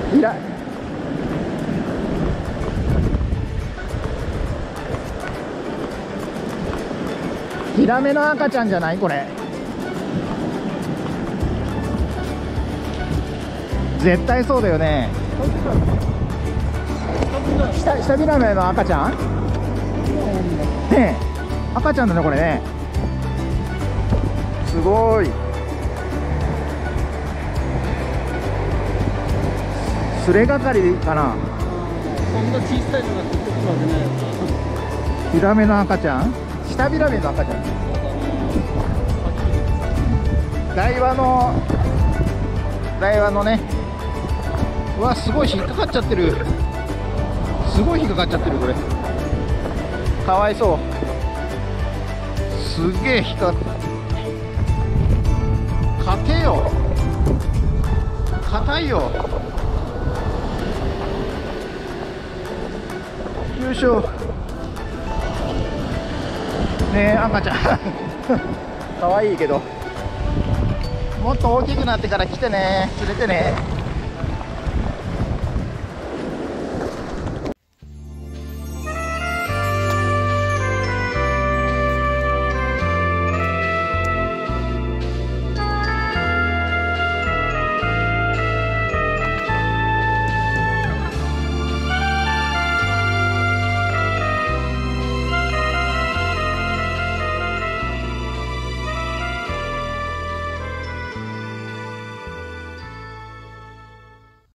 ヒラメの赤ちゃんじゃないこれ。絶対そうだよね。下ヒラメの赤ちゃんねえ、赤ちゃんだねこれね。すごい。すれがかりかな。 こんな小さいのが出てくるわけないよな。 ヒラメの赤ちゃん、下ヒラメの赤ちゃん。台湾のね。うわ、すごい引っかかっちゃってる。すごい引っかかっちゃってるこれ。かわいそう。すげえ引っかかって。硬えよ。硬いよ。よいしょ。ねえ、赤ちゃんかわいいけど、もっと大きくなってから来てね、連れてね。